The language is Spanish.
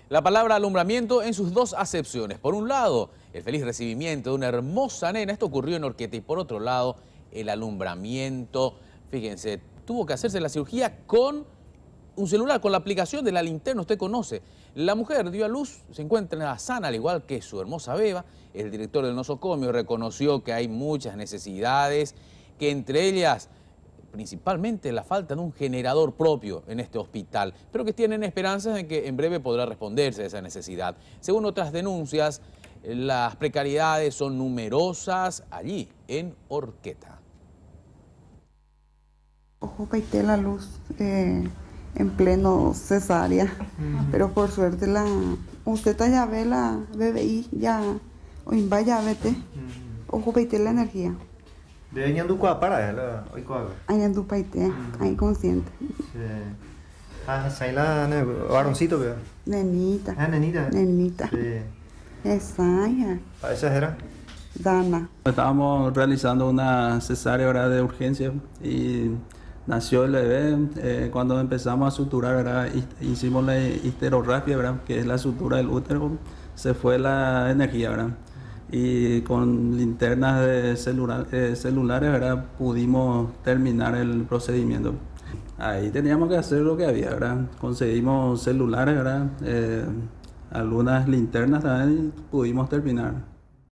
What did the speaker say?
La palabra alumbramiento en sus dos acepciones. Por un lado, el feliz recibimiento de una hermosa nena, esto ocurrió en Orqueta, y por otro lado, el alumbramiento. Fíjense, tuvo que hacerse la cirugía con un celular, con la aplicación de la linterna, usted conoce. La mujer dio a luz, se encuentra sana, al igual que su hermosa beba. El director del nosocomio reconoció que hay muchas necesidades, que entre ellas principalmente la falta de un generador propio en este hospital, pero que tienen esperanzas de que en breve podrá responderse a esa necesidad. Según otras denuncias, las precariedades son numerosas allí en Orqueta. Ojo, paité la luz en pleno cesárea, pero por suerte usted ya ve la BBI, ya, hoy vaya vete, ojo, paité la energía. De ñandu kwa para la hoy kwa. Añandu paité, ahí consciente. Saila varoncito veo. Nenita. Nenita. Nenita. Sí. Esa hija. ¿Esa era? Dana. Estábamos realizando una cesárea, ¿verdad?, de urgencia y nació el bebé. Cuando empezamos a suturar, ¿verdad?, hicimos la histerorrafia, ¿verdad?, que es la sutura del útero. Se fue la energía, ¿verdad?, y con linternas de celulares, ¿verdad?, pudimos terminar el procedimiento. Ahí teníamos que hacer lo que había, ¿verdad? Conseguimos celulares, ¿verdad?, algunas linternas también y pudimos terminar.